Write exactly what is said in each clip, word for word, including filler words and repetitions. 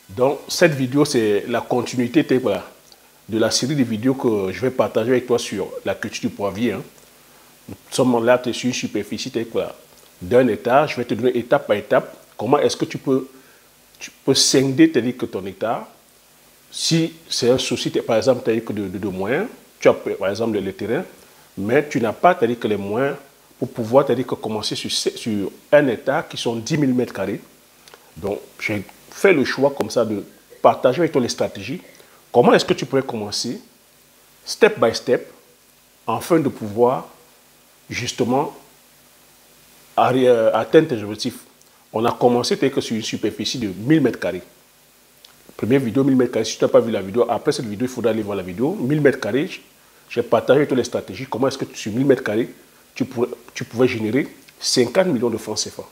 Donc, cette vidéo, c'est la continuité de la série de vidéos que je vais partager avec toi sur la culture du poivrier. Hein. Nous sommes là sur une superficie d'un hectare. Je vais te donner étape par étape comment est-ce que tu peux, tu peux scinder que ton hectare. Si c'est un souci, par exemple, de, de, de moyens, tu as par exemple le terrain, mais tu n'as pas que les moyens pour pouvoir que commencer sur, sur un hectare qui sont dix mille mètres carrés. Donc, j'ai fait le choix comme ça de partager avec toi les stratégies. Comment est-ce que tu pourrais commencer, step by step, afin de pouvoir justement atteindre tes objectifs. On a commencé que sur une superficie de mille mètres carrés. Première vidéo, mille mètres carrés. Si tu n'as pas vu la vidéo, après cette vidéo, il faudra aller voir la vidéo. mille mètres carrés, j'ai partagé toutes les stratégies. Comment est-ce que sur mille mètres carrés, tu, pourrais, tu pouvais générer cinquante millions de francs C F A.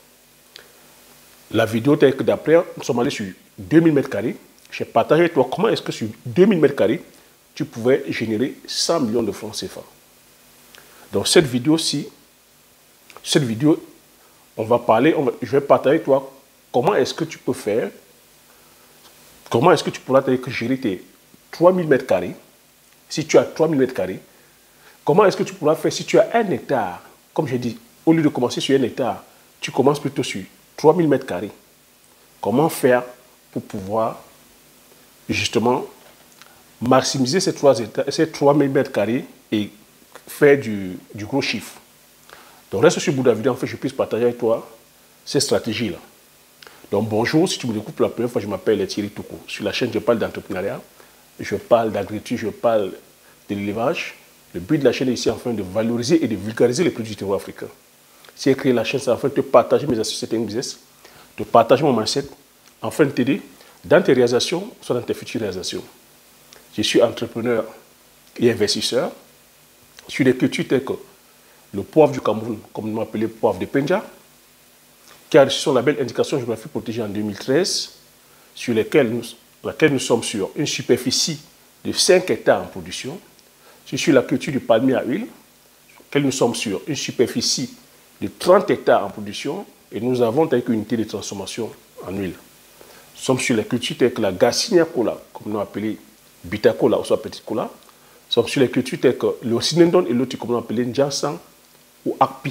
La vidéo telle que d'après, nous sommes allés sur deux mille mètres carrés. J'ai partagé avec toi comment est-ce que sur deux mille mètres carrés, tu pouvais générer cent millions de francs C F A. Donc cette vidéo-ci, cette vidéo, on va parler, on va, je vais partager avec toi comment est-ce que tu peux faire, comment est-ce que tu pourras gérer tes trois mille mètres carrés, si tu as trois mille mètres carrés, comment est-ce que tu pourras faire si tu as un hectare, comme j'ai dit, au lieu de commencer sur un hectare, tu commences plutôt sur trois mille mètres carrés. Comment faire pour pouvoir justement maximiser ces trois mille mètres carrés et faire du, du gros chiffre. Donc reste sur le bout de la vidéo, en fait, je puisse partager avec toi ces stratégies-là. Donc bonjour, si tu me découvres pour la première fois, je m'appelle Thierry Toukou. Sur la chaîne, je parle d'entrepreneuriat, je parle d'agriculture, je parle de l'élevage. Le but de la chaîne est ici afin de valoriser et de vulgariser les produits du terroir africain. Si j'ai créé la chaîne, c'est afin de te partager mes astuces et business, de partager mon mindset, afin de t'aider dans tes réalisations, soit dans tes futures réalisations. Je suis entrepreneur et investisseur sur des cultures telles que le poivre du Cameroun, comme nous l'appelons poivre de Penja, qui a reçu son label indication géographique protégée en deux mille treize, sur lesquels nous, laquelle nous sommes sur une superficie de cinq hectares en production. Je suis la culture du palmier à huile, sur laquelle nous sommes sur une superficie de trente hectares en production, et nous avons telle qu'une unité de transformation en huile. Nous sommes sur les cultures telles que la Garcinia cola, comme nous appelons Bita cola ou soit Petit cola. Nous sommes sur les cultures telles que le Sinendon et l'autre, comme nous appelons Njansan ou Akpi.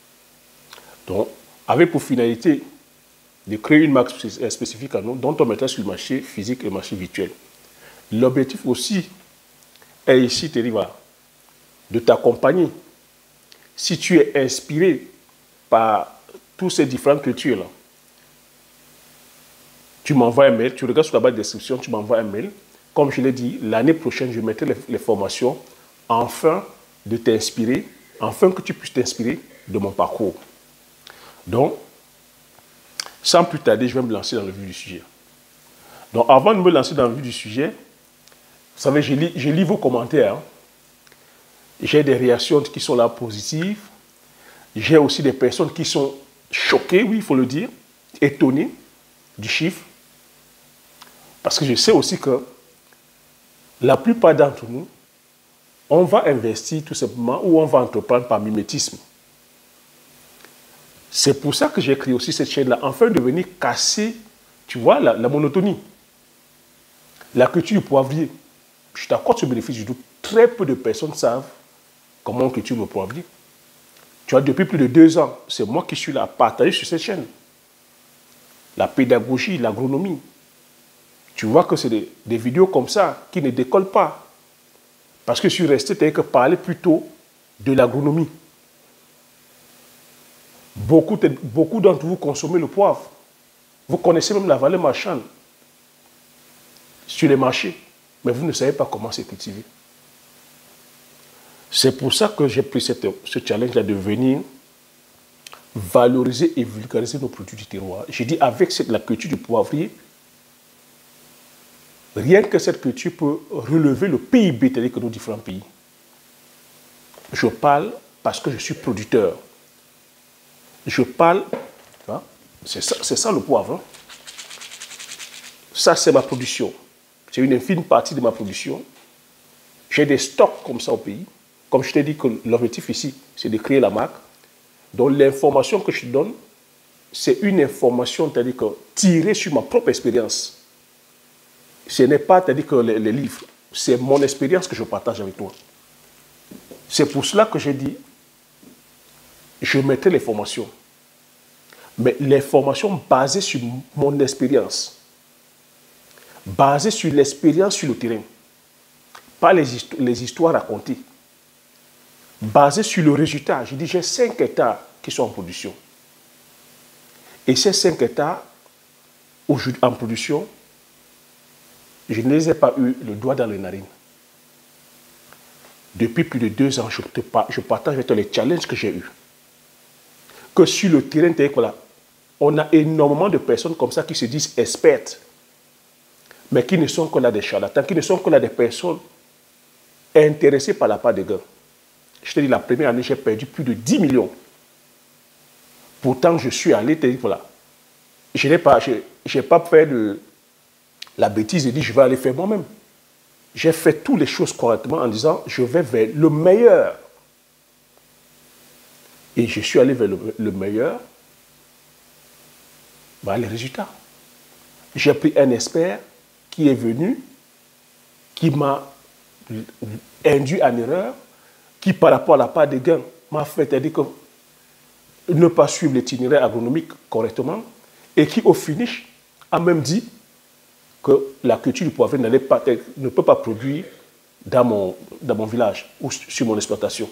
Donc, avec pour finalité de créer une marque spécifique à nous, dont on mettra sur le marché physique et le marché virtuel. L'objectif aussi est ici, Teriva, de t'accompagner. Si tu es inspiré par toutes ces différentes cultures-là, tu m'envoies un mail, tu regardes sur la barre de description, tu m'envoies un mail. Comme je l'ai dit, l'année prochaine, je mettrai les, les formations afin de t'inspirer, afin que tu puisses t'inspirer de mon parcours. Donc, sans plus tarder, je vais me lancer dans le vif du sujet. Donc, avant de me lancer dans le vif du sujet, vous savez, je lis, je lis vos commentaires. Hein. J'ai des réactions qui sont là positives. J'ai aussi des personnes qui sont choquées, oui, il faut le dire, étonnées du chiffre. Parce que je sais aussi que la plupart d'entre nous, on va investir tout simplement ou on va entreprendre par mimétisme. C'est pour ça que j'ai créé aussi cette chaîne-là, afin de venir casser, tu vois, la, la monotonie. La culture du poivrier. Je t'accorde ce bénéfice du doute. Très peu de personnes savent comment on cultive le poivrier. Tu vois, depuis plus de deux ans, c'est moi qui suis là à partager sur cette chaîne. La pédagogie, l'agronomie. Tu vois que c'est des, des vidéos comme ça qui ne décollent pas. Parce que je suis resté tel que parler plutôt de l'agronomie. Beaucoup, beaucoup d'entre vous consommez le poivre. Vous connaissez même la valeur marchande sur les marchés, mais vous ne savez pas comment c'est cultivé. C'est pour ça que j'ai pris cette, ce challenge-là de venir valoriser et vulgariser nos produits du terroir. J'ai dit avec cette, la culture du poivrier, rien que cette culture peut relever le P I B tel que nos différents pays. Je parle parce que je suis producteur. Je parle, c'est ça, c'est ça le poivre. Hein. Ça, c'est ma production. C'est une infime partie de ma production. J'ai des stocks comme ça au pays. Comme je t'ai dit que l'objectif ici, c'est de créer la marque. Donc l'information que je te donne, c'est une information, c'est-à-dire que tirée sur ma propre expérience. Ce n'est pas, c'est-à-dire que les, les livres, c'est mon expérience que je partage avec toi. C'est pour cela que j'ai dit, je mettrai les formations. Mais les formations basées sur mon expérience. Basées sur l'expérience sur le terrain. Pas les, histo les histoires racontées. Basées sur le résultat. Je dis, j'ai cinq hectares qui sont en production. Et ces cinq hectares, aujourd'hui en production, je ne les ai pas eu le doigt dans les narines. Depuis plus de deux ans, je, te, je partage avec toi les challenges que j'ai eus. Que sur le terrain, voilà, on a énormément de personnes comme ça qui se disent expertes, mais qui ne sont que là des charlatans, qui ne sont que là des personnes intéressées par la part des gains. Je te dis, la première année, j'ai perdu plus de dix millions. Pourtant, je suis allé, te dire, voilà, je n'ai pas, je, pas fait de la bêtise de dire, je vais aller faire moi-même. J'ai fait toutes les choses correctement en disant, je vais vers le meilleur. Et je suis allé vers le, le meilleur. Voilà les résultats. J'ai pris un expert qui est venu, qui m'a induit en erreur, qui par rapport à la part des gains m'a fait dire que ne pas suivre l'itinéraire agronomique correctement et qui au finish a même dit que la culture du poivron n'allait pas, ne peut pas produire dans mon, dans mon village ou sur mon exploitation.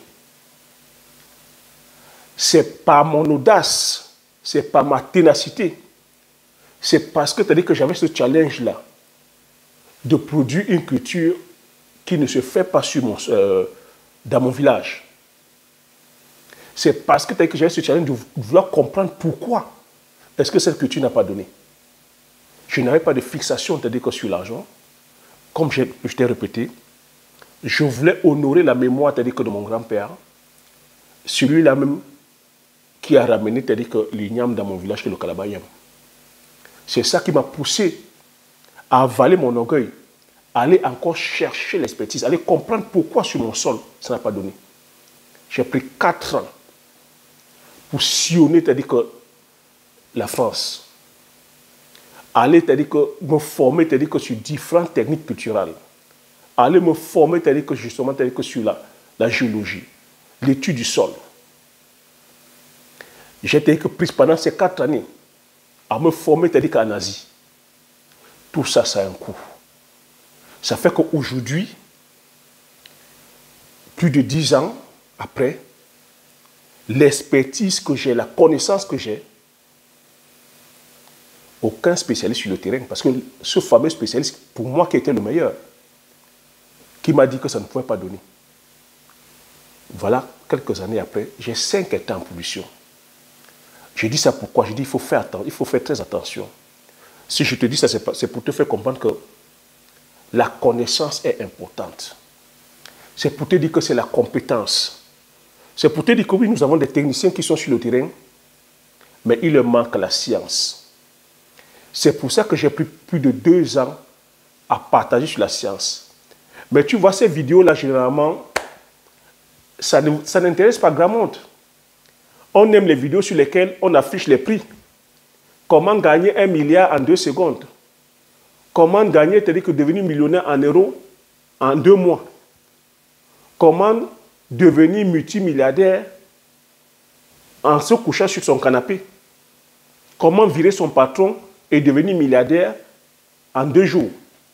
C'est pas mon audace, c'est pas ma ténacité. C'est parce que, que j'avais ce challenge-là de produire une culture qui ne se fait pas sur mon, euh, dans mon village. C'est parce que, que j'avais ce challenge de vouloir comprendre pourquoi est-ce que cette culture n'a pas donné. Je n'avais pas de fixation que sur l'argent. Comme je, je t'ai répété, je voulais honorer la mémoire que de mon grand-père, celui-là même qui a ramené l'igname dans mon village, qui est le Kalabayam. C'est ça qui m'a poussé à avaler mon orgueil, à aller encore chercher l'expertise, à aller comprendre pourquoi sur mon sol, ça n'a pas donné. J'ai pris quatre ans pour sillonner, c'est-à-dire que la France, aller, c'est-à-dire que me former, c'est-à-dire que sur différentes techniques culturelles, aller me former, c'est-à-dire que justement, c'est-à-dire que sur la, la géologie, l'étude du sol. J'ai été pris pendant ces quatre années à me former, c'est-à-dire qu'en Asie. Tout ça, ça a un coût. Ça fait qu'aujourd'hui, plus de dix ans après, l'expertise que j'ai, la connaissance que j'ai, aucun spécialiste sur le terrain, parce que ce fameux spécialiste, pour moi, qui était le meilleur, qui m'a dit que ça ne pouvait pas donner. Voilà, quelques années après, j'ai cinq hectares en pollution. Je dis ça pourquoi? Je dis il faut faire attention, il faut faire très attention. Si je te dis ça, c'est pour te faire comprendre que la connaissance est importante. C'est pour te dire que c'est la compétence. C'est pour te dire que oui, nous avons des techniciens qui sont sur le terrain, mais il leur manque la science. C'est pour ça que j'ai pris plus de deux ans à partager sur la science. Mais tu vois, ces vidéos-là, généralement, ça n'intéresse pas grand monde. On aime les vidéos sur lesquelles on affiche les prix. Comment gagner un milliard en deux secondes? Comment gagner, c'est-à-dire que devenir millionnaire en euros en deux mois? Comment devenir multimilliardaire en se couchant sur son canapé? Comment virer son patron et devenir milliardaire en deux jours?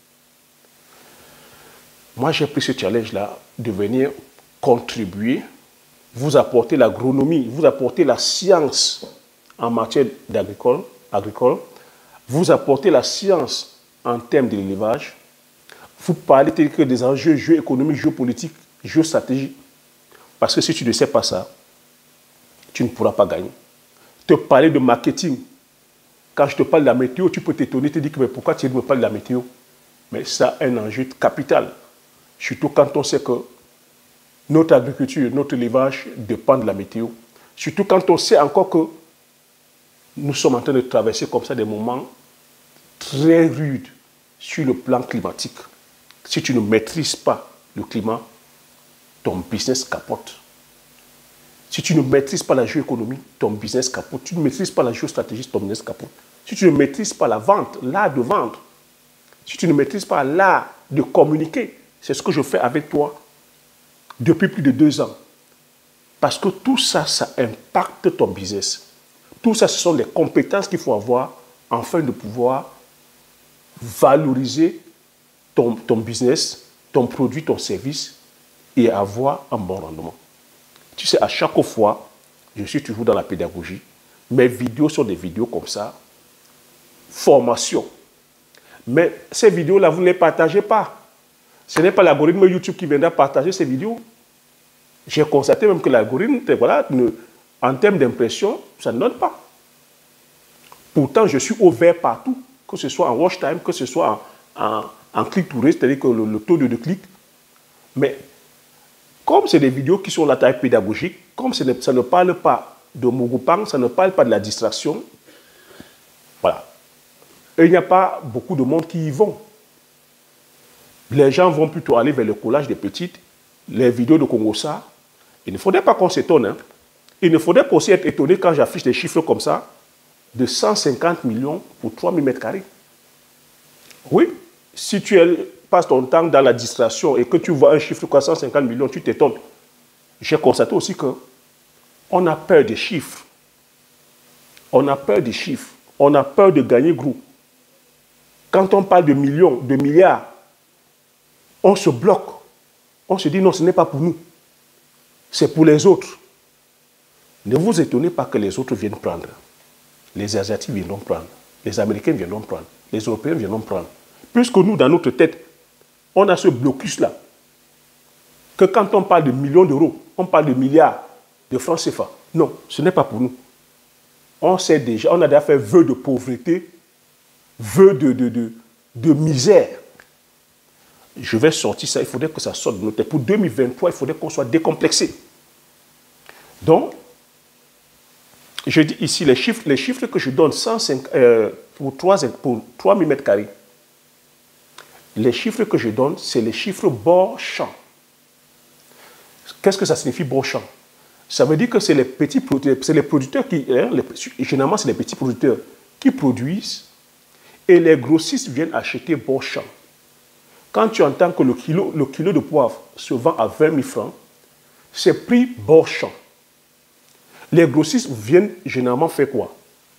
Moi, j'ai pris ce challenge-là de venir contribuer, vous apporter l'agronomie, vous apporter la science en matière d'agricole, agricole, vous apporter la science en termes de l'élevage, vous parlez que des enjeux géoéconomiques, géopolitiques, géostratégiques. Parce que si tu ne sais pas ça, tu ne pourras pas gagner. Te parler de marketing. Quand je te parle de la météo, tu peux t'étonner, te dire que mais pourquoi tu me parles de la météo? Mais ça a un enjeu capital. Surtout quand on sait que notre agriculture, notre élevage dépend de la météo. Surtout quand on sait encore que nous sommes en train de traverser comme ça des moments très rudes sur le plan climatique. Si tu ne maîtrises pas le climat, ton business capote. Si tu ne maîtrises pas la géoéconomie, ton business capote. Si tu ne maîtrises pas la géostratégie, ton business capote. Si tu ne maîtrises pas la vente, l'art de vendre, si tu ne maîtrises pas l'art de communiquer, c'est ce que je fais avec toi depuis plus de deux ans. Parce que tout ça, ça impacte ton business. Tout ça, ce sont les compétences qu'il faut avoir afin de pouvoir valoriser ton, ton business, ton produit, ton service et avoir un bon rendement. Tu sais, à chaque fois, je suis toujours dans la pédagogie. Mes vidéos sont des vidéos comme ça. Formation. Mais ces vidéos-là, vous ne les partagez pas. Ce n'est pas l'algorithme YouTube qui viendra partager ces vidéos. J'ai constaté même que l'algorithme, voilà, ne, en termes d'impression, ça ne donne pas. Pourtant, je suis ouvert partout, que ce soit en watch time, que ce soit en, en, en click to rate, c'est-à-dire que le, le taux de, de clic. Mais comme c'est des vidéos qui sont la taille pédagogique, comme ça ne, ça ne parle pas de Mogopang, ça ne parle pas de la distraction, voilà. Et il n'y a pas beaucoup de monde qui y vont. Les gens vont plutôt aller vers le collage des petites, les vidéos de Congosa. Il ne faudrait pas qu'on s'étonne. Hein. Il ne faudrait pas aussi être étonné quand j'affiche des chiffres comme ça, de cent cinquante millions pour trois mille mètres carrés. Oui, si tu passes ton temps dans la distraction et que tu vois un chiffre comme cent cinquante millions, tu t'étonnes. J'ai constaté aussi qu'on a peur des chiffres. On a peur des chiffres. On a peur de gagner gros. Quand on parle de millions, de milliards, on se bloque. On se dit non, ce n'est pas pour nous. C'est pour les autres. Ne vous étonnez pas que les autres viennent prendre. Les Asiatiques viendront prendre. Les Américains viendront prendre. Les Européens viendront prendre. Puisque nous, dans notre tête, on a ce blocus-là. Que quand on parle de millions d'euros, on parle de milliards de francs C F A. Non, ce n'est pas pour nous. On sait déjà, on a déjà fait vœu de pauvreté, vœu de, de, de, de misère. Je vais sortir ça, il faudrait que ça sorte de notre tête. Pour deux mille vingt-trois, il faudrait qu'on soit décomplexé. Donc, je dis ici, les chiffres, les chiffres que je donne cent cinq, euh, pour, trois mille mètres carrés, les chiffres que je donne, c'est les chiffres bord champ. Qu'est-ce que ça signifie bord champ? Ça veut dire que c'est les petits producteurs, c'est les producteurs qui, hein, les, généralement c'est les petits producteurs qui produisent et les grossistes viennent acheter bord champ. Quand tu entends que le kilo, le kilo de poivre se vend à vingt mille francs, c'est prix bord champ. Les grossistes viennent généralement faire quoi?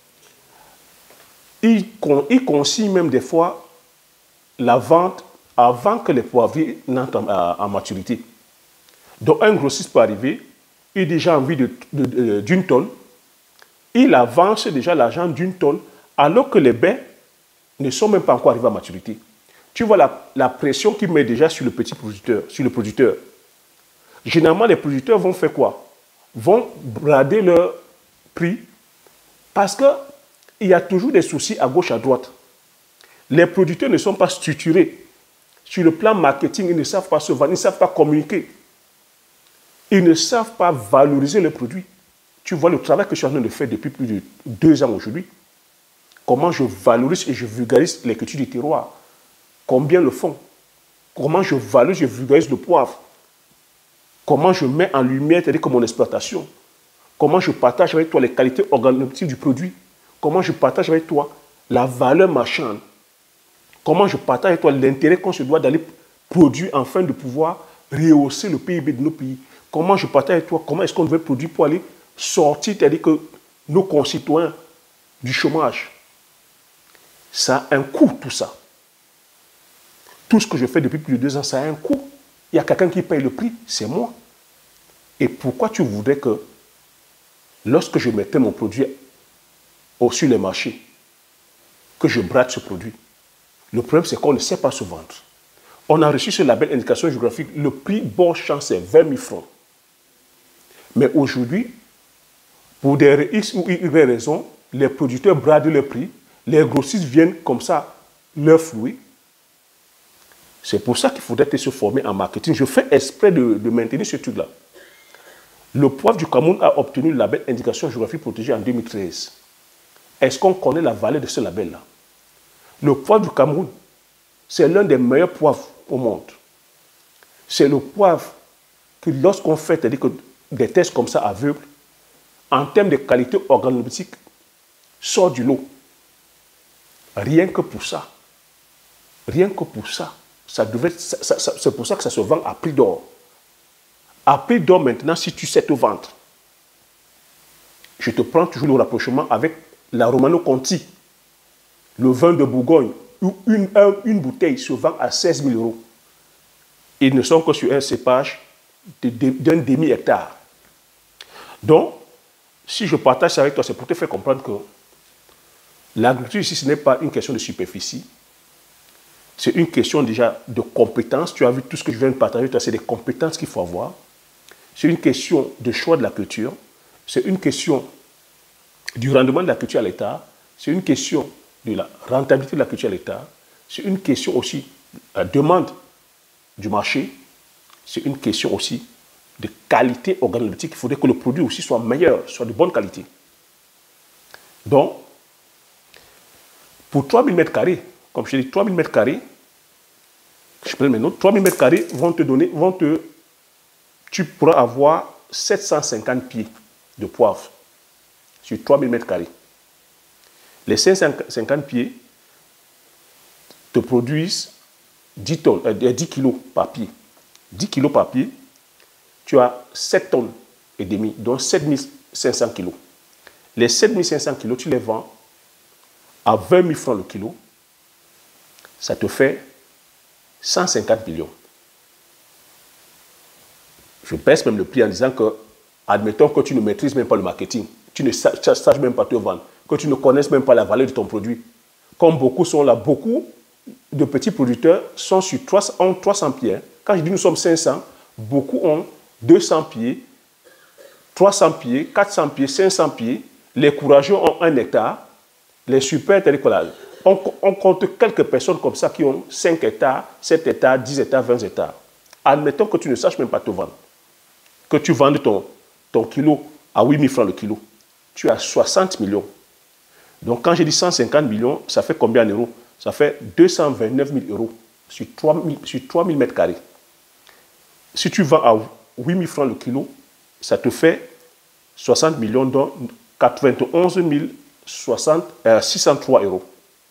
Ils, ils consignent même des fois la vente avant que les poivriers n'entrent en, en maturité. Donc un grossiste peut arriver, il a déjà envie d'une tonne, il avance déjà l'argent d'une tonne, alors que les baies ne sont même pas encore arrivés à maturité. Tu vois la, la pression qu'il met déjà sur le petit producteur, sur le producteur. Généralement, les producteurs vont faire quoi? Vont brader leur prix parce qu'il y a toujours des soucis à gauche, à droite. Les producteurs ne sont pas structurés. Sur le plan marketing, ils ne savent pas se vendre, ils ne savent pas communiquer. Ils ne savent pas valoriser le produit. Tu vois le travail que je suis en train de faire depuis plus de deux ans aujourd'hui. Comment je valorise et je vulgarise les cultures du terroir. Combien le font? Comment je valorise et je vulgarise le poivre? Comment je mets en lumière, c'est-à-dire que mon exploitation? Comment je partage avec toi les qualités organoleptiques du produit? Comment je partage avec toi la valeur marchande? Comment je partage avec toi l'intérêt qu'on se doit d'aller produire afin de pouvoir rehausser le P I B de nos pays? Comment je partage avec toi comment est-ce qu'on devrait produire pour aller sortir, c'est-à-dire que nos concitoyens du chômage? Ça a un coût, tout ça. Tout ce que je fais depuis plus de deux ans, ça a un coût. Il y a quelqu'un qui paye le prix, c'est moi. Et pourquoi tu voudrais que, lorsque je mettais mon produit sur les marchés, que je brade ce produit? Le problème, c'est qu'on ne sait pas se vendre. On a reçu ce label indication géographique, le prix bord champ, c'est vingt mille francs. Mais aujourd'hui, pour des X ou Y raisons, les producteurs bradent le prix, les grossistes viennent comme ça leur flouer. C'est pour ça qu'il faudrait se former en marketing. Je fais exprès de, de maintenir ce truc-là. Le poivre du Cameroun a obtenu le label indication géographique protégée en deux mille treize. Est-ce qu'on connaît la valeur de ce label-là? Le poivre du Cameroun, c'est l'un des meilleurs poivres au monde. C'est le poivre que lorsqu'on fait c'est-à-dire que des tests comme ça aveugles, en termes de qualité organoleptique, sort du lot. Rien que pour ça. Rien que pour ça, ça devait, ça, ça, ça, c'est pour ça que ça se vend à prix d'or. À prix d'or maintenant, si tu sais te vendre, je te prends toujours le rapprochement avec la Romano Conti, le vin de Bourgogne, où une, un, une bouteille se vend à seize mille euros. Ils ne sont que sur un cépage d'un de, de, demi-hectare. Donc, si je partage ça avec toi, c'est pour te faire comprendre que l'agriculture ici, ce n'est pas une question de superficie. C'est une question déjà de compétences. Tu as vu tout ce que je viens de partager, c'est des compétences qu'il faut avoir. C'est une question de choix de la culture. C'est une question du rendement de la culture à l'État. C'est une question de la rentabilité de la culture à l'État. C'est une question aussi de la demande du marché. C'est une question aussi de qualité organoleptique. Il faudrait que le produit aussi soit meilleur, soit de bonne qualité. Donc, pour trois mille mètres carrés, comme je dis, trois mille mètres carrés, je prends mes notes, trois mille mètres carrés vont te donner, vont te, tu pourras avoir sept cent cinquante pieds de poivre sur trois mille mètres carrés. Les cinq cent cinquante pieds te produisent dix tonnes, euh, dix kilos par pied. dix kilos par pied, tu as sept tonnes et demi, donc sept mille cinq cents kilos. Les sept mille cinq cents kilos, tu les vends à vingt mille francs le kilo. Ça te fait cent cinquante millions. Je baisse même le prix en disant que, admettons que tu ne maîtrises même pas le marketing, tu ne saches même pas te vendre, que tu ne connaisses même pas la valeur de ton produit. Comme beaucoup sont là, beaucoup de petits producteurs sont sur trois cents pieds. Quand je dis nous sommes cinq cents, beaucoup ont deux cents pieds, trois cents pieds, quatre cents pieds, cinq cents pieds. Les courageux ont un hectare. Les super territoriales, on, on compte quelques personnes comme ça qui ont cinq hectares, sept hectares, dix hectares, vingt hectares. Admettons que tu ne saches même pas te vendre. Que tu vendes ton, ton kilo à huit mille francs le kilo. Tu as soixante millions. Donc quand j'ai dit cent cinquante millions, ça fait combien d'euros? Ça fait deux cent vingt-neuf mille euros sur trois mille mètres carrés. Si tu vends à huit mille francs le kilo, ça te fait soixante millions, dont quatre-vingt-onze mille six cent trois euros.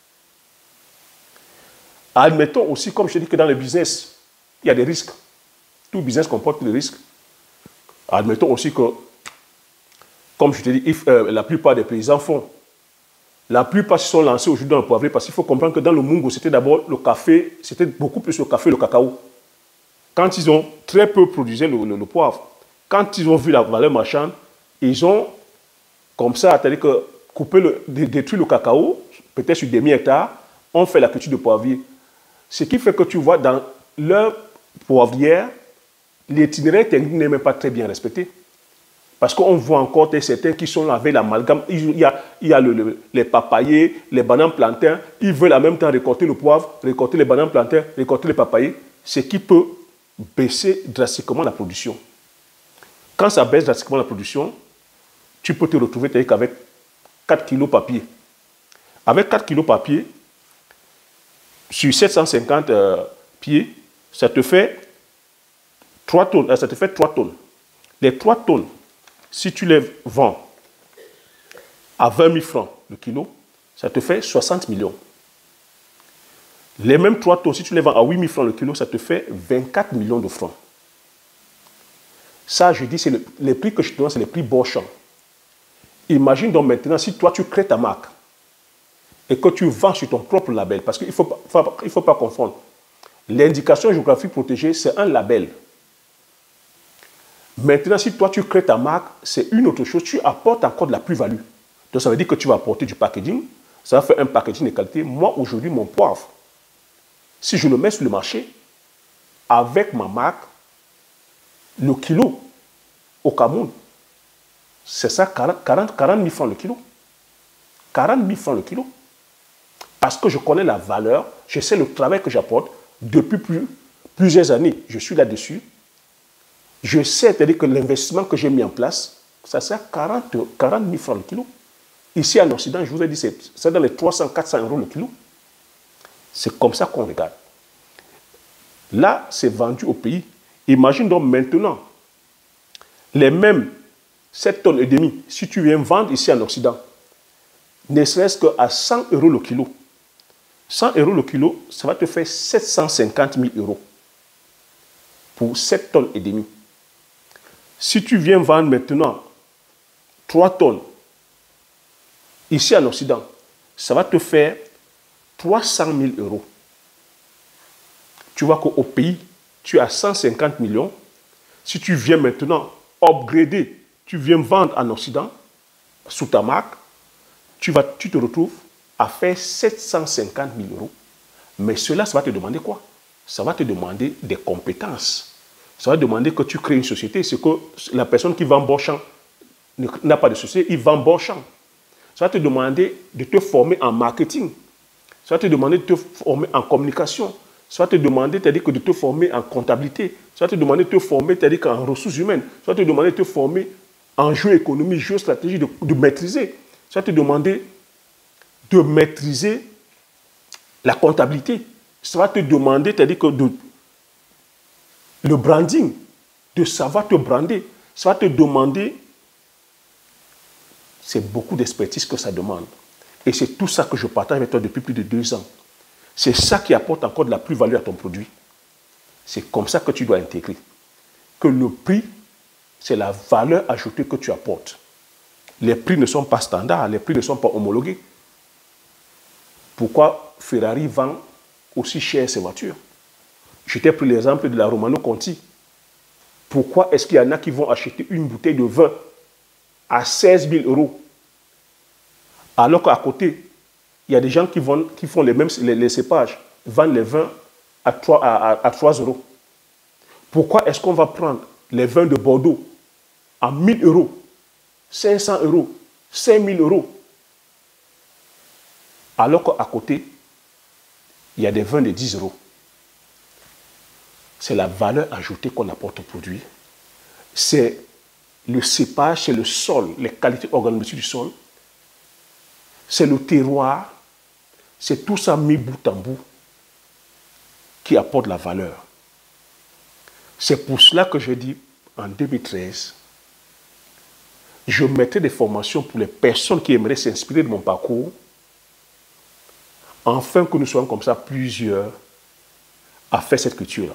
Admettons aussi, comme je dis que dans le business, il y a des risques. Tout business comporte des risques. Admettons aussi que, comme je te dis, if, euh, la plupart des paysans font. La plupart se sont lancés aujourd'hui dans le poivrier parce qu'il faut comprendre que dans le Mungo, c'était d'abord le café, c'était beaucoup plus le café et le cacao. Quand ils ont très peu produit le, le, le poivre, quand ils ont vu la valeur marchande, ils ont, comme ça, c'est-à-dire que couper le, détruire le cacao, peut-être sur des mi-hectares, on fait la culture de poivrier. Ce qui fait que tu vois, dans leur poivrière, l'itinéraire technique n'est même pas très bien respecté. Parce qu'on voit encore certains qui sont là avec l'amalgame. Il y a, il y a le, le, les papayers, les bananes plantains. Ils veulent en même temps récolter le poivre, récolter les bananes plantains, récolter les papayers. Ce qui peut baisser drastiquement la production. Quand ça baisse drastiquement la production, tu peux te retrouver avec quatre kilos par pied. Avec quatre kilos par pied, sur sept cent cinquante euh, pieds, ça te fait trois tonnes. Euh, ça te fait trois tonnes. Les trois tonnes, si tu les vends à vingt mille francs le kilo, ça te fait soixante millions. Les mêmes trois tonnes, si tu les vends à huit mille francs le kilo, ça te fait vingt-quatre millions de francs. Ça, je dis, c'est le, les prix que je te donne, c'est les prix Beauchamp. Imagine donc maintenant, si toi, tu crées ta marque et que tu vends sur ton propre label, parce qu'il ne faut, faut, faut pas confondre. L'indication géographique protégée, c'est un label. Maintenant, si toi, tu crées ta marque, c'est une autre chose. Tu apportes encore de la plus-value. Donc, ça veut dire que tu vas apporter du packaging. Ça va faire un packaging de qualité. Moi, aujourd'hui, mon poivre, si je le mets sur le marché, avec ma marque, le kilo au Cameroun, c'est ça, quarante mille francs le kilo. quarante mille francs le kilo. Parce que je connais la valeur, je sais le travail que j'apporte depuis plus, plusieurs années. Je suis là-dessus. Je sais, c'est-à-dire que l'investissement que j'ai mis en place, ça sert à quarante mille francs le kilo. Ici en Occident, je vous ai dit, c'est dans les trois cents à quatre cents euros le kilo. C'est comme ça qu'on regarde. Là, c'est vendu au pays. Imagine donc maintenant, les mêmes sept tonnes et demie, si tu viens vendre ici en Occident, ne serait-ce qu'à cent euros le kilo, cent euros le kilo, ça va te faire sept cent cinquante mille euros pour sept tonnes et demie. Si tu viens vendre maintenant trois tonnes ici en Occident, ça va te faire trois cent mille euros. Tu vois qu'au pays, tu as cent cinquante millions. Si tu viens maintenant upgrader, tu viens vendre en Occident, sous ta marque, tu, vas, tu te retrouves à faire sept cent cinquante mille euros. Mais cela, ça va te demander quoi? Ça va te demander des compétences. Ça va te demander que tu crées une société. C'est que la personne qui vend bon champ n'a pas de société, il vend bon champ. Ça va te demander de te former en marketing. Ça va te demander de te former en communication. Ça va te demander de te former en comptabilité. Ça va te demander de te former en ressources humaines. Ça va te demander de te former en géoéconomie, géostratégie, de, de maîtriser. Ça va te demander de maîtriser la comptabilité. Ça va te demander que de, le branding, de savoir te brander. Ça va te demander, c'est beaucoup d'expertise que ça demande. Et c'est tout ça que je partage avec toi depuis plus de deux ans. C'est ça qui apporte encore de la plus-value à ton produit. C'est comme ça que tu dois intégrer. Que le prix, c'est la valeur ajoutée que tu apportes. Les prix ne sont pas standards, les prix ne sont pas homologués. Pourquoi Ferrari vend aussi cher ses voitures? Je t'ai pris l'exemple de la Romano Conti. Pourquoi est-ce qu'il y en a qui vont acheter une bouteille de vin à seize mille euros, alors qu'à côté, il y a des gens qui, vont, qui font les mêmes les, les cépages, vendent les vins à trois, à, à, à trois euros. Pourquoi est-ce qu'on va prendre les vins de Bordeaux à mille euros, cinq cents euros, cinq mille euros, alors qu'à côté, il y a des vins de dix euros? C'est la valeur ajoutée qu'on apporte au produit. C'est le cépage, c'est le sol, les qualités organométriques du sol. C'est le terroir. C'est tout ça mis bout en bout qui apporte la valeur. C'est pour cela que j'ai dit en deux mille treize, je mettrai des formations pour les personnes qui aimeraient s'inspirer de mon parcours, afin que nous soyons comme ça plusieurs à faire cette culture-là.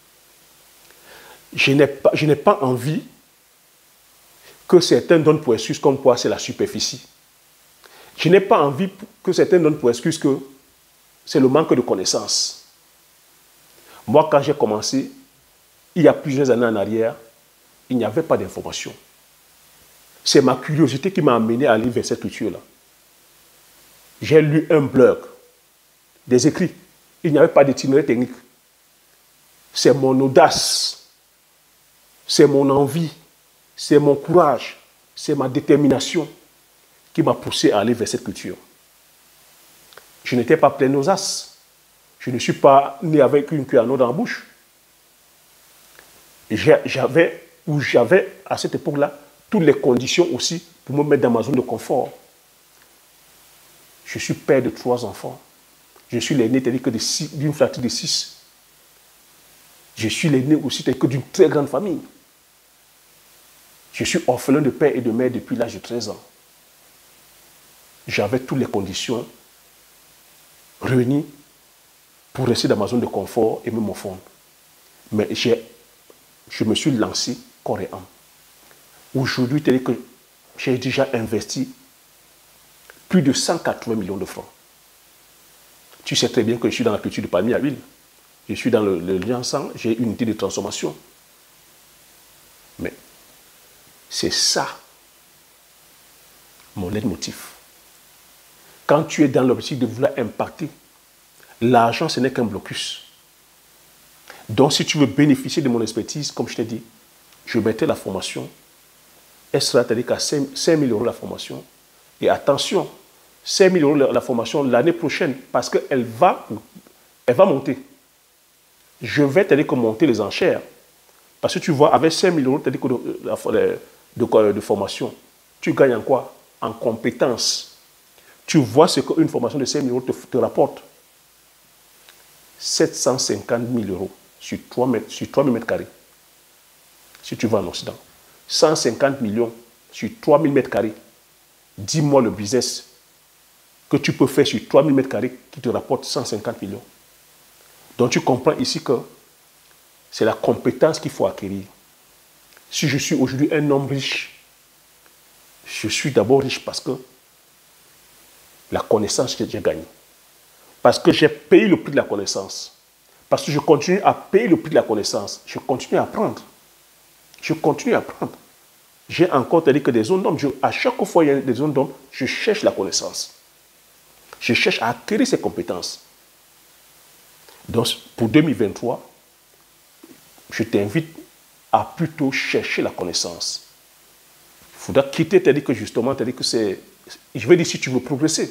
Je n'ai pas, je n'ai pas envie que certains donnent pour excuse comme quoi c'est la superficie. Je n'ai pas envie que certains donnent pour excuse que c'est le manque de connaissances. Moi, quand j'ai commencé, il y a plusieurs années en arrière, il n'y avait pas d'information. C'est ma curiosité qui m'a amené à aller vers cette culture-là. J'ai lu un blog, des écrits. Il n'y avait pas d'itinéraire technique. C'est mon audace, c'est mon envie, c'est mon courage, c'est ma détermination qui m'a poussé à aller vers cette culture. Je n'étais pas plein aux as. Je ne suis pas né avec une cuillère à eau dans la bouche. J'avais, ou j'avais à cette époque-là, toutes les conditions aussi pour me mettre dans ma zone de confort. Je suis père de trois enfants. Je suis l'aîné d'une fratrie de six. Je suis l'aîné aussi d'une très grande famille. Je suis orphelin de père et de mère depuis l'âge de treize ans. J'avais toutes les conditions réunies pour rester dans ma zone de confort et me morfondre. Mais je me suis lancé corps et âme. Aujourd'hui, j'ai déjà investi plus de cent quatre-vingts millions de francs. Tu sais très bien que je suis dans la culture de palmier à huile. Je suis dans le, le liançant, j'ai une unité de transformation. Mais c'est ça, mon leitmotiv. Quand tu es dans l'objectif de vouloir impacter, l'argent, ce n'est qu'un blocus. Donc, si tu veux bénéficier de mon expertise, comme je t'ai dit, je mettrai la formation. Elle sera, c'est-à-dire qu'à cinq mille euros la formation. Et attention, cinq mille euros la formation l'année prochaine, parce qu'elle va, elle va monter. Je vais t'aider à monter les enchères. Parce que tu vois, avec cinq mille euros de, de, de, de formation, tu gagnes en quoi? En compétences. Tu vois ce qu'une formation de cinq mille euros te, te rapporte. sept cent cinquante mille euros sur trois mille mètres carrés. Si tu vas en Occident. cent cinquante millions sur trois mille mètres carrés. Dis-moi le business que tu peux faire sur trois mille mètres carrés qui te rapporte cent cinquante millions. Donc tu comprends ici que c'est la compétence qu'il faut acquérir. Si je suis aujourd'hui un homme riche, je suis d'abord riche parce que la connaissance que j'ai gagnée. Parce que j'ai payé le prix de la connaissance. Parce que je continue à payer le prix de la connaissance. Je continue à apprendre. Je continue à apprendre. J'ai encore dit que des zones d'hommes, à chaque fois qu'il y a des zones d'hommes, je cherche la connaissance. Je cherche à acquérir ces compétences. Donc, pour deux mille vingt-trois, je t'invite à plutôt chercher la connaissance. Il faudra quitter, c'est-à-dire que justement, c'est-à-dire que c'est... Je veux dire, si tu veux progresser,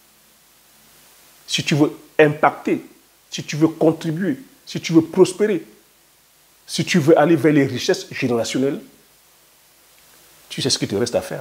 si tu veux impacter, si tu veux contribuer, si tu veux prospérer, si tu veux aller vers les richesses générationnelles, tu sais ce qu'il te reste à faire.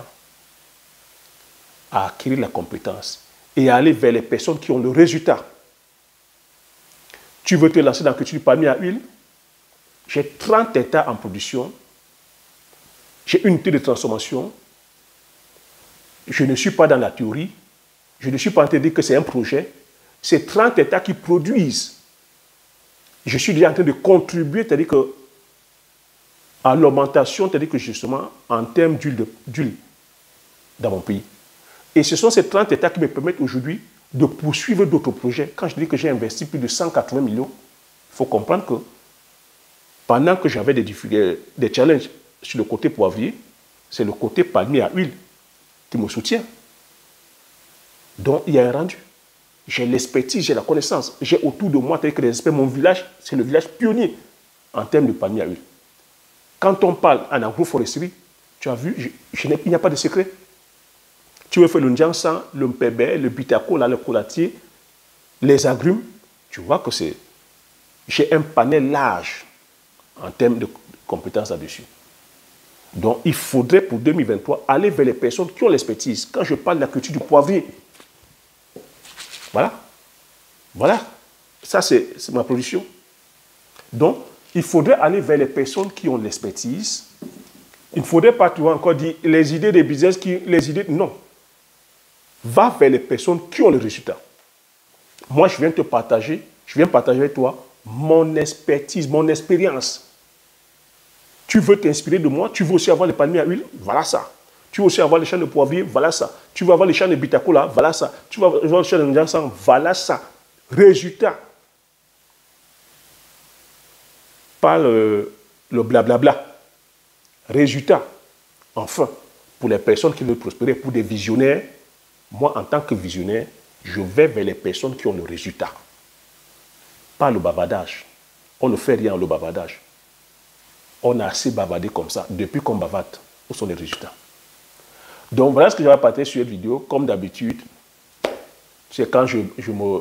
À acquérir la compétence et à aller vers les personnes qui ont le résultat. Tu veux te lancer dans la culture du palmier à huile? J'ai trente hectares en production. J'ai une unité de transformation. Je ne suis pas dans la théorie. Je ne suis pas en train de dire que c'est un projet. C'est trente hectares qui produisent. Je suis déjà en train de contribuer, c'est-à-dire que à l'augmentation, c'est-à-dire que justement, en termes d'huile dans mon pays. Et ce sont ces trente hectares qui me permettent aujourd'hui de poursuivre d'autres projets. Quand je dis que j'ai investi plus de cent quatre-vingts millions, il faut comprendre que pendant que j'avais des difficultés, des challenges sur le côté poivrier, c'est le côté palmier à huile qui me soutient. Donc, il y a un rendu. J'ai l'expertise, j'ai la connaissance. J'ai autour de moi, tel que les experts, mon village, c'est le village pionnier en termes de palmier à huile. Quand on parle en agroforesterie, tu as vu, je, je il n'y a pas de secret. Tu veux faire le Ndjansan, le Mpébé, le Bitako, là, le Colatier, les agrumes, tu vois que c'est... J'ai un panel large en termes de compétences là-dessus. Donc, il faudrait pour deux mille vingt-trois aller vers les personnes qui ont l'expertise. Quand je parle de la culture du poivrier, voilà. Voilà. Ça, c'est ma production. Donc, il faudrait aller vers les personnes qui ont l'expertise. Il ne faudrait pas, tu vois, encore dire les idées des business, qui, les idées... Non. Va vers les personnes qui ont le résultat. Moi, je viens te partager, je viens partager avec toi mon expertise, mon expérience. Tu veux t'inspirer de moi, tu veux aussi avoir les palmiers à huile, voilà ça. Tu veux aussi avoir les champs de poivrier, voilà ça. Tu veux avoir les champs de Bitako, là, voilà ça. Tu veux avoir les champs de Ndjansan, voilà ça. Résultat. Pas le, le blablabla. Résultat. Enfin, pour les personnes qui veulent prospérer, pour des visionnaires, moi, en tant que visionnaire, je vais vers les personnes qui ont le résultat. Pas le bavardage. On ne fait rien le bavardage. On a assez bavardé comme ça. Depuis qu'on bavarde, où sont les résultats? Donc, voilà ce que je vais partager sur cette vidéo. Comme d'habitude, c'est quand je, je me...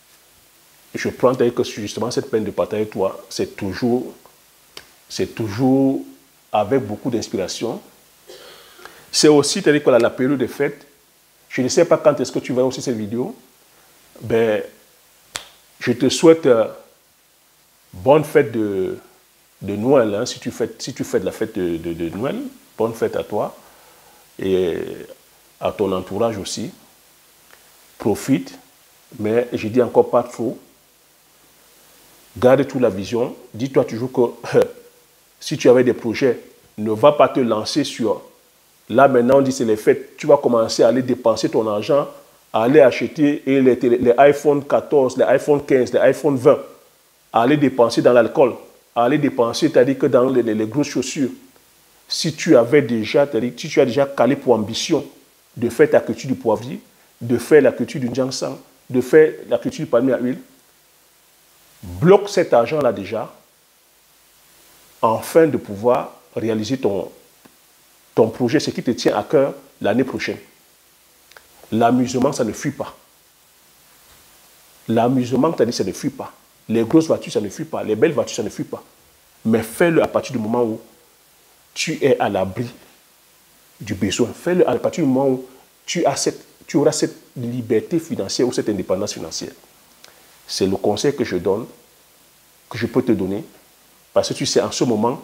Je prends que justement cette peine de partager avec toi, c'est toujours, c'est toujours avec beaucoup d'inspiration. C'est aussi, c'est-à-dire que la période des fêtes, je ne sais pas quand est-ce que tu vas aussi cette vidéo. Ben, je te souhaite euh, bonne fête de, de Noël. Hein, si tu fais, si tu fais de la fête de, de, de Noël, bonne fête à toi et à ton entourage aussi. Profite, mais je dis encore pas trop. Garde toute la vision. Dis-toi toujours que si tu avais des projets, ne va pas te lancer sur... Là, maintenant, on dit c'est les fêtes. Tu vas commencer à aller dépenser ton argent, à aller acheter et les, les iPhone quatorze, les iPhone quinze, les iPhone vingt, à aller dépenser dans l'alcool, à aller dépenser, c'est-à-dire que dans les, les, les grosses chaussures. Si tu avais déjà, c'est-à-dire si tu as déjà calé pour ambition de faire ta culture du poivrier, de faire la culture du Ndjansan, de faire la culture du palmier à huile, bloque cet argent-là déjà, afin de pouvoir réaliser ton, ton projet, ce qui te tient à cœur l'année prochaine. L'amusement, ça ne fuit pas. L'amusement, tu as dit, ça ne fuit pas. Les grosses voitures, ça ne fuit pas. Les belles voitures, ça ne fuit pas. Mais fais-le à partir du moment où tu es à l'abri du besoin. Fais-le à partir du moment où tu, as cette, tu auras cette liberté financière ou cette indépendance financière. C'est le conseil que je donne, que je peux te donner. Parce que tu sais, en ce moment,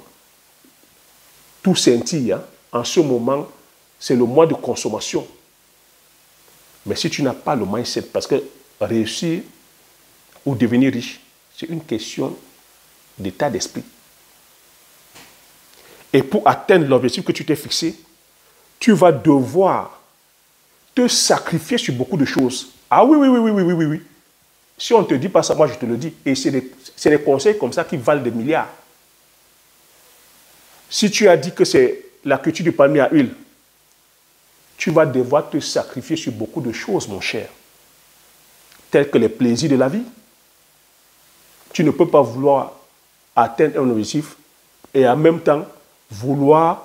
tout scintille. Hein? En ce moment, c'est le mois de consommation. Mais si tu n'as pas le mindset, parce que réussir ou devenir riche, c'est une question d'état d'esprit. Et pour atteindre l'objectif que tu t'es fixé, tu vas devoir te sacrifier sur beaucoup de choses. Ah oui, oui, oui, oui, oui, oui, oui, oui. Si on ne te dit pas ça, moi je te le dis. Et c'est des, c'est des conseils comme ça qui valent des milliards. Si tu as dit que c'est la culture du palmier à huile, tu vas devoir te sacrifier sur beaucoup de choses, mon cher. Tels que les plaisirs de la vie. Tu ne peux pas vouloir atteindre un objectif et en même temps vouloir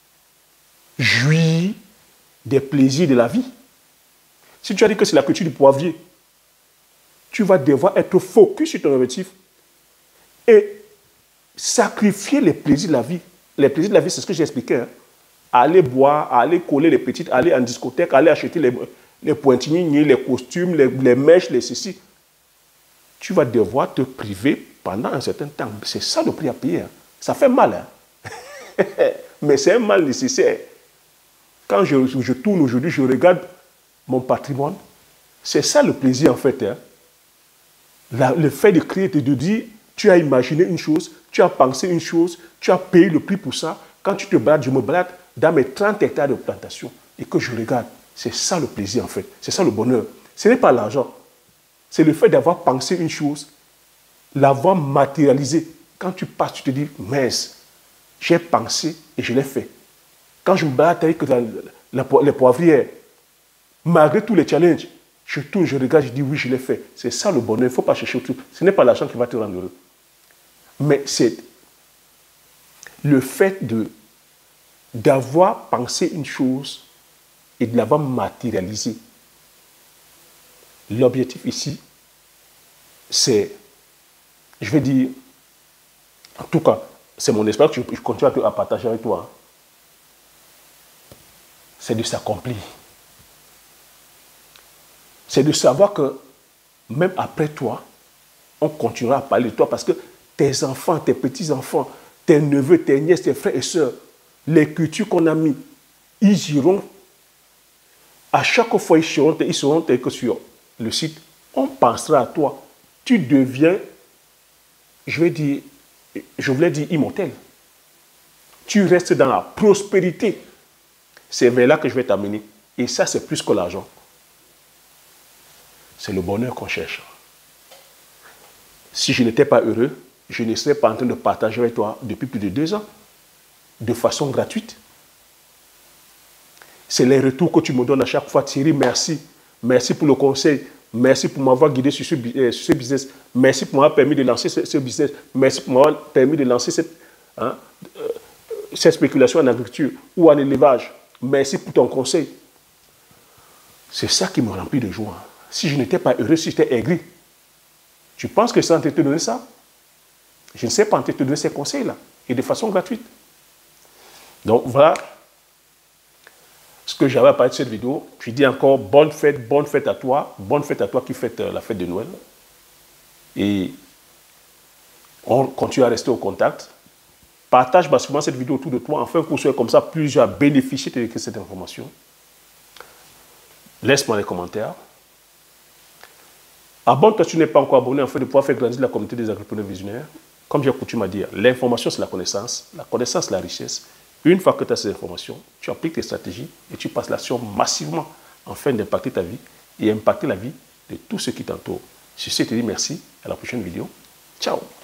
jouir des plaisirs de la vie. Si tu as dit que c'est la culture du poivrier, tu vas devoir être focus sur ton objectif et sacrifier les plaisirs de la vie. Les plaisirs de la vie, c'est ce que j'ai expliqué. Hein. Aller boire, aller coller les petites, aller en discothèque, aller acheter les, les pointignes, les costumes, les, les mèches, les ceci. Tu vas devoir te priver pendant un certain temps. C'est ça le prix à payer. Hein. Ça fait mal. Hein. Mais c'est un mal nécessaire. Quand je, je tourne aujourd'hui, je regarde mon patrimoine. C'est ça le plaisir en fait. Hein. La, le fait de créer, de dire, tu as imaginé une chose, tu as pensé une chose, tu as payé le prix pour ça. Quand tu te balades, je me balade dans mes trente hectares de plantation et que je regarde. C'est ça le plaisir en fait. C'est ça le bonheur. Ce n'est pas l'argent. C'est le fait d'avoir pensé une chose, l'avoir matérialisé. Quand tu passes, tu te dis, mince, j'ai pensé et je l'ai fait. Quand je me balade avec la, la, les poivrières, malgré tous les challenges, je tourne, je regarde, je dis oui, je l'ai fait. C'est ça le bonheur. Il ne faut pas chercher autre chose. Ce n'est pas l'argent qui va te rendre heureux. Mais c'est le fait de, d'avoir pensé une chose et de l'avoir matérialisée. L'objectif ici, c'est, je vais dire, en tout cas, c'est mon espoir que je, je continue à, à partager avec toi. C'est de s'accomplir. C'est de savoir que même après toi, on continuera à parler de toi parce que tes enfants, tes petits-enfants, tes neveux, tes nièces, tes frères et sœurs, les cultures qu'on a mis, ils iront, à chaque fois ils seront, ils seront tels que sur le site, on pensera à toi. Tu deviens, je vais dire, je voulais dire immortel. Tu restes dans la prospérité. C'est vers là que je vais t'amener. Et ça, c'est plus que l'argent. C'est le bonheur qu'on cherche. Si je n'étais pas heureux, je ne serais pas en train de partager avec toi depuis plus de deux ans, de façon gratuite. C'est les retours que tu me donnes à chaque fois. Thierry, merci. Merci pour le conseil. Merci pour m'avoir guidé sur ce, euh, sur ce business. Merci pour m'avoir permis de lancer ce, ce business. Merci pour m'avoir permis de lancer cette, hein, euh, cette spéculation en agriculture ou en élevage. Merci pour ton conseil. C'est ça qui me remplit de joie. Si je n'étais pas heureux, si j'étais aigri, tu penses que je suis en train de te donner ça? Je ne sais pas en train de te donner ces conseils-là. Et de façon gratuite. Donc voilà ce que j'avais à parler de cette vidéo. Je dis encore bonne fête, bonne fête à toi. Bonne fête à toi qui fête la fête de Noël. Et on continue à rester au contact. Partage massivement cette vidéo autour de toi, afin que vous soyez comme ça plusieurs à bénéficier de cette information. Laisse-moi les commentaires. Abonne-toi si tu n'es pas encore abonné, afin de pouvoir faire grandir la communauté des agripreneurs visionnaires. Comme j'ai coutume à dire, l'information c'est la connaissance, la connaissance c'est la richesse. Une fois que tu as ces informations, tu appliques tes stratégies et tu passes l'action massivement afin d'impacter ta vie et impacter la vie de tous ceux qui t'entourent. Sur ce, je te dis merci, à la prochaine vidéo. Ciao.